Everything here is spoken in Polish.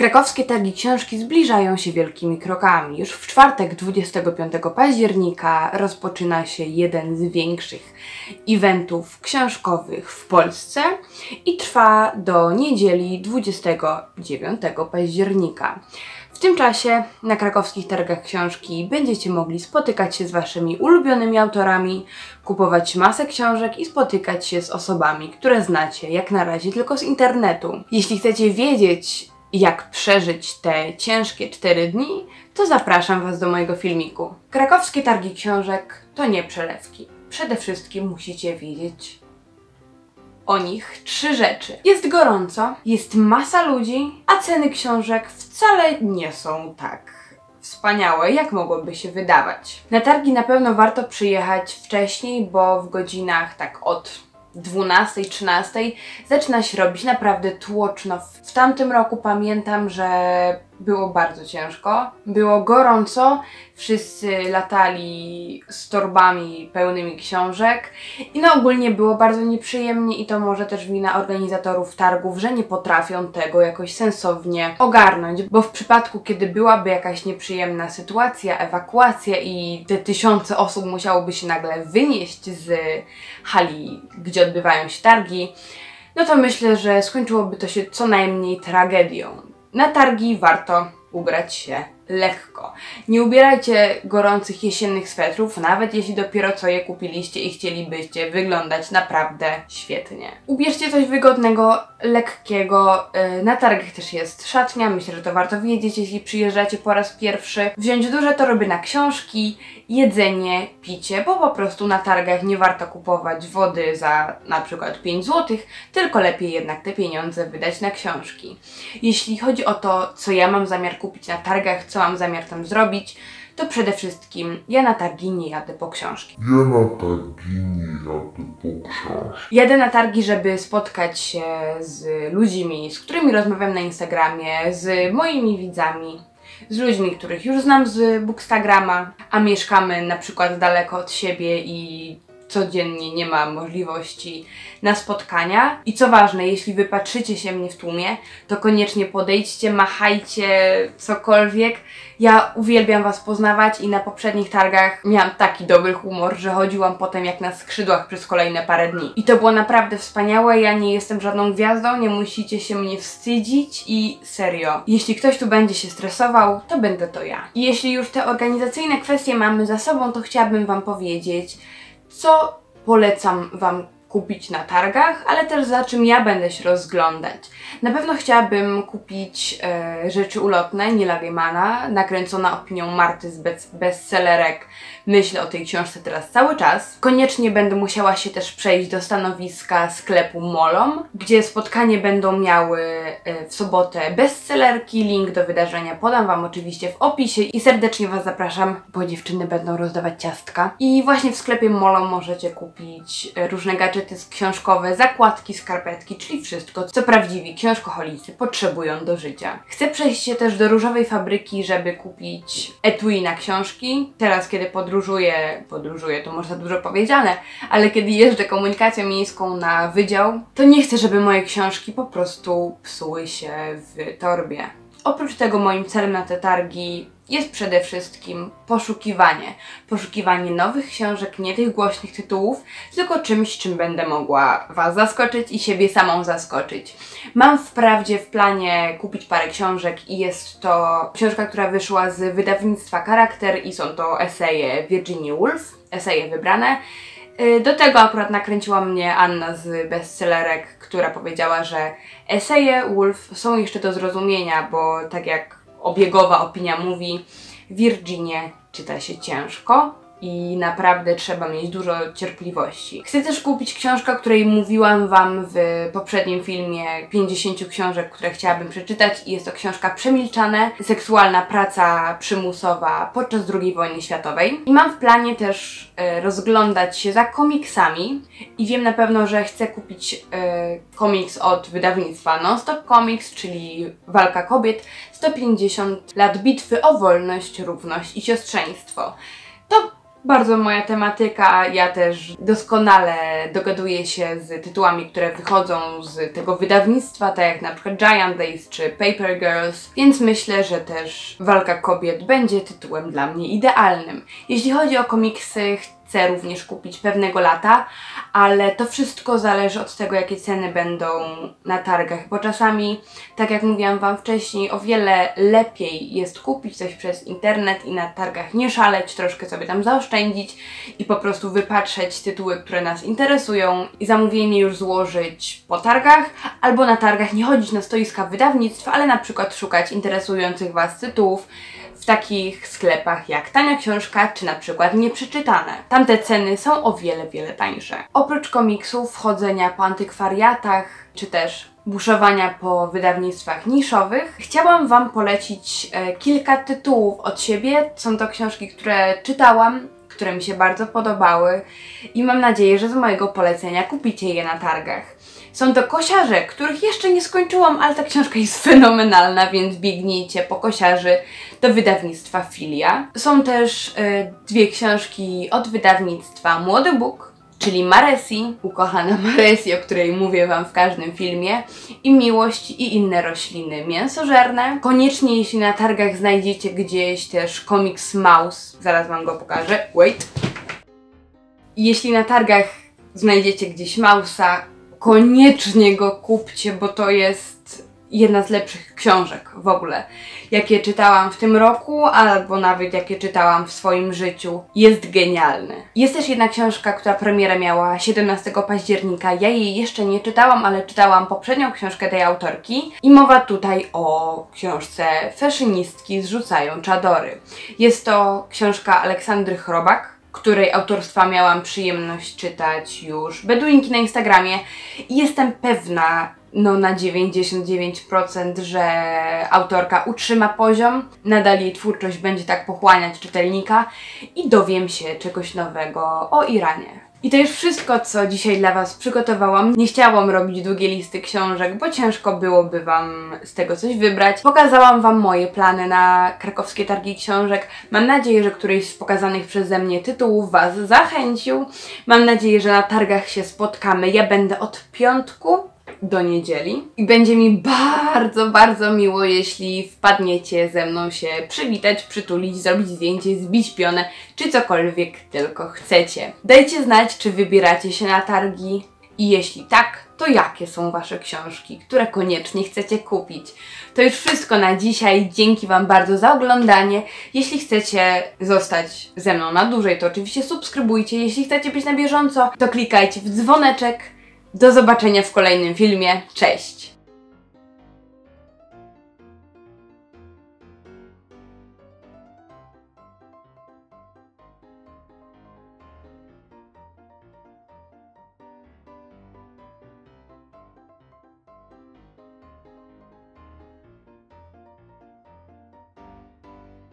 Krakowskie targi książki zbliżają się wielkimi krokami. Już w czwartek 25 października rozpoczyna się jeden z większych eventów książkowych w Polsce i trwa do niedzieli 29 października. W tym czasie na krakowskich targach książki będziecie mogli spotykać się z waszymi ulubionymi autorami, kupować masę książek i spotykać się z osobami, które znacie jak na razie tylko z internetu. Jeśli chcecie wiedzieć, jak przeżyć te ciężkie 4 dni, to zapraszam was do mojego filmiku. Krakowskie targi książek to nie przelewki. Przede wszystkim musicie wiedzieć o nich 3 rzeczy. Jest gorąco, jest masa ludzi, a ceny książek wcale nie są tak wspaniałe, jak mogłoby się wydawać. Na targi na pewno warto przyjechać wcześniej, bo w godzinach tak od 12-13 zaczyna się robić naprawdę tłoczno. W tamtym roku pamiętam, że było bardzo ciężko, było gorąco, wszyscy latali z torbami pełnymi książek i no ogólnie było bardzo nieprzyjemnie i to może też wina organizatorów targów, że nie potrafią tego jakoś sensownie ogarnąć, bo w przypadku, kiedy byłaby jakaś nieprzyjemna sytuacja, ewakuacja i te tysiące osób musiałoby się nagle wynieść z hali, gdzie odbywają się targi, no to myślę, że skończyłoby to się co najmniej tragedią. Na targi warto ubrać się lekko. Nie ubierajcie gorących jesiennych swetrów, nawet jeśli dopiero co je kupiliście i chcielibyście wyglądać naprawdę świetnie. Ubierzcie coś wygodnego, lekkiego. Na targach też jest szatnia, myślę, że to warto wiedzieć, jeśli przyjeżdżacie po raz pierwszy. Wziąć duże torby na książki, jedzenie, picie, bo po prostu na targach nie warto kupować wody za na przykład 5 zł, tylko lepiej jednak te pieniądze wydać na książki. Jeśli chodzi o to, co ja mam zamiar kupić na targach, co mam zamiar tam zrobić, to przede wszystkim ja na targi nie jadę po książki. Jadę na targi, żeby spotkać się z ludźmi, z którymi rozmawiam na Instagramie, z moimi widzami, z ludźmi, których już znam z Bookstagrama, a mieszkamy na przykład daleko od siebie i codziennie nie ma możliwości na spotkania. I co ważne, jeśli wypatrzycie się mnie w tłumie, to koniecznie podejdźcie, machajcie, cokolwiek. Ja uwielbiam was poznawać i na poprzednich targach miałam taki dobry humor, że chodziłam potem jak na skrzydłach przez kolejne parę dni. I to było naprawdę wspaniałe, ja nie jestem żadną gwiazdą, nie musicie się mnie wstydzić i serio, jeśli ktoś tu będzie się stresował, to będę to ja. I jeśli już te organizacyjne kwestie mamy za sobą, to chciałabym wam powiedzieć, co polecam wam kupić na targach, ale też za czym ja będę się rozglądać. Na pewno chciałabym kupić rzeczy ulotne Neila Gaimana, nakręcona opinią Marty z bestsellerek. Myślę o tej książce teraz cały czas. Koniecznie będę musiała się też przejść do stanowiska sklepu Molom, gdzie spotkanie będą miały w sobotę bestsellerki. Link do wydarzenia podam wam oczywiście w opisie i serdecznie was zapraszam, bo dziewczyny będą rozdawać ciastka. I właśnie w sklepie Molom możecie kupić różne gadżety książkowe, zakładki, skarpetki, czyli wszystko, co prawdziwi książkoholicy potrzebują do życia. Chcę przejść się też do Różowej Fabryki, żeby kupić etui na książki. Teraz, kiedy podróżuję, to może za dużo powiedziane, ale kiedy jeżdżę komunikacją miejską na wydział, to nie chcę, żeby moje książki po prostu psuły się w torbie. Oprócz tego moim celem na te targi jest przede wszystkim poszukiwanie. Poszukiwanie nowych książek, nie tych głośnych tytułów, tylko czymś, czym będę mogła was zaskoczyć i siebie samą zaskoczyć. Mam wprawdzie w planie kupić parę książek i jest to książka, która wyszła z wydawnictwa Charakter i są to eseje Virginia Woolf, eseje wybrane. Do tego akurat nakręciła mnie Anna z bestsellerek, która powiedziała, że eseje Woolf są jeszcze do zrozumienia, bo tak jak obiegowa opinia mówi, Virginię czyta się ciężko i naprawdę trzeba mieć dużo cierpliwości. Chcę też kupić książkę, o której mówiłam wam w poprzednim filmie 50 książek, które chciałabym przeczytać i jest to książka Przemilczane, seksualna praca przymusowa podczas II wojny światowej. I mam w planie też rozglądać się za komiksami i wiem na pewno, że chcę kupić komiks od wydawnictwa Non-Stop Comics, czyli Walka kobiet, 150 lat bitwy o wolność, równość i siostrzeństwo. To bardzo moja tematyka. Ja też doskonale dogaduję się z tytułami, które wychodzą z tego wydawnictwa, tak jak na przykład Giant Days czy Paper Girls, więc myślę, że też Walka Kobiet będzie tytułem dla mnie idealnym. Jeśli chodzi o komiksy, chcę również kupić pewnego lata, ale to wszystko zależy od tego, jakie ceny będą na targach, bo czasami, tak jak mówiłam Wam wcześniej, o wiele lepiej jest kupić coś przez internet i na targach nie szaleć, troszkę sobie tam zaoszczędzić i po prostu wypatrzeć tytuły, które nas interesują i zamówienie już złożyć po targach, albo na targach nie chodzić na stoiska wydawnictwa, ale na przykład szukać interesujących Was tytułów w takich sklepach jak Tania Książka czy na przykład Nieprzeczytane. Tamte ceny są o wiele, wiele tańsze. Oprócz komiksów, chodzenia po antykwariatach czy też buszowania po wydawnictwach niszowych, chciałam Wam polecić kilka tytułów od siebie. Są to książki, które czytałam, które mi się bardzo podobały i mam nadzieję, że z mojego polecenia kupicie je na targach. Są to kosiarze, których jeszcze nie skończyłam, ale ta książka jest fenomenalna, więc biegnijcie po kosiarzy do wydawnictwa Filia. Są też dwie książki od wydawnictwa Młody Bóg, czyli Maresi, ukochana Maresi, o której mówię Wam w każdym filmie, i Miłość i inne rośliny mięsożerne. Koniecznie, jeśli na targach znajdziecie gdzieś też komiks Maus, zaraz Wam go pokażę, wait. Jeśli na targach znajdziecie gdzieś Mausa, koniecznie go kupcie, bo to jest jedna z lepszych książek w ogóle, jakie czytałam w tym roku, albo nawet jakie czytałam w swoim życiu. Jest genialny. Jest też jedna książka, która premierę miała 17 października. Ja jej jeszcze nie czytałam, ale czytałam poprzednią książkę tej autorki i mowa tutaj o książce Fashionistki zrzucają czadory. Jest to książka Aleksandry Chrobak, której autorstwa miałam przyjemność czytać już Beduinki na Instagramie i jestem pewna, no na 99%, że autorka utrzyma poziom, nadal jej twórczość będzie tak pochłaniać czytelnika i dowiem się czegoś nowego o Iranie. I to już wszystko, co dzisiaj dla Was przygotowałam. Nie chciałam robić długiej listy książek, bo ciężko byłoby Wam z tego coś wybrać. Pokazałam Wam moje plany na krakowskie targi książek. Mam nadzieję, że któryś z pokazanych przeze mnie tytułów Was zachęcił. Mam nadzieję, że na targach się spotkamy. Ja będę od piątku do niedzieli i będzie mi bardzo, bardzo miło, jeśli wpadniecie ze mną się przywitać, przytulić, zrobić zdjęcie, zbić pionę, czy cokolwiek tylko chcecie. Dajcie znać, czy wybieracie się na targi i jeśli tak, to jakie są Wasze książki, które koniecznie chcecie kupić. To już wszystko na dzisiaj. Dzięki Wam bardzo za oglądanie. Jeśli chcecie zostać ze mną na dłużej, to oczywiście subskrybujcie. Jeśli chcecie być na bieżąco, to klikajcie w dzwoneczek. Do zobaczenia w kolejnym filmie. Cześć!